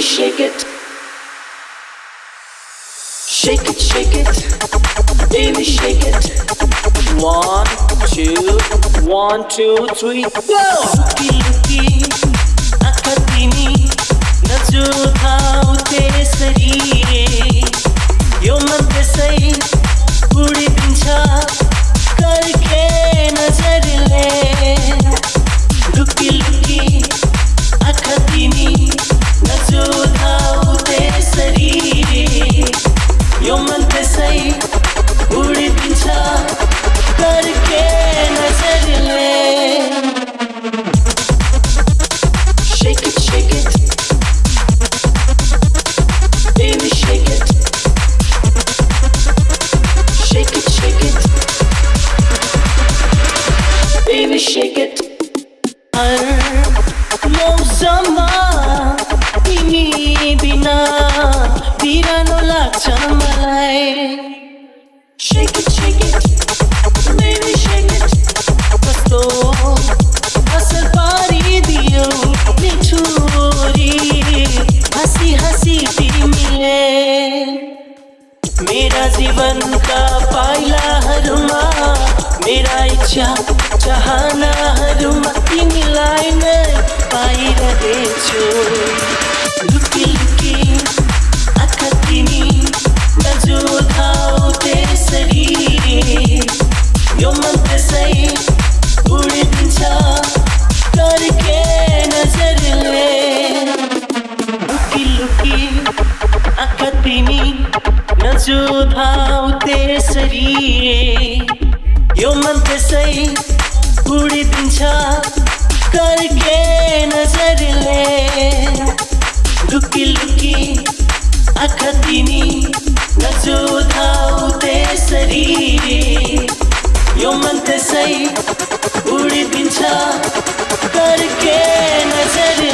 shake it. Shake it, shake it, baby, shake it. 1, 2, 1, 2, 3, go! Luki, luki, आँखा तिमी नजुधाऊ त्यसरी यो मन त्यसै उडिदिन्छ कर्के नजरले लुकी लुकी आँखा तिमी नजुधाऊ त्यसरी यो मन त्यसै उडिदिन्छ कर्के नजरले Shake it, shake it, baby, shake it. Shake it, shake it, baby, shake it. हर मौसममा तिमी बिना बिरानो लाग्छ मलाई. Shake it, baby, shake it. कस्तो असर पारिदियो निठुरी हँसी हँसी तिमीले मेरा जीवनका पाइलाहरूमा मेरा इच्छा चाहनाहरूमा तिमीलाई नै पाइरहेछु. लुकी लुकी आँखा तिमी नजुधाऊ त्यसरी यो मन त्यसै उडिदिन्छ कर्के नजरले लुकी लुकी आँखा तिमी नजुधाऊ त्यसरी यो मन त्यसै उडिदिन्छ कर्के नजरले लुकी लुकी आँखा तिमी नजुधाऊ त्यसरी यो मन त्यसै उडिदिन्छ कर्के नजरले